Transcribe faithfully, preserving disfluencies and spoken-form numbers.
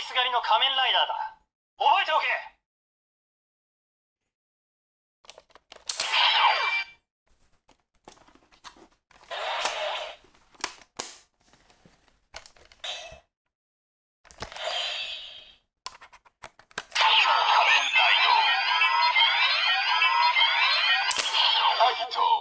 ス狩りの仮面ライダーだ。覚えておけ。 仮面ライド。タイト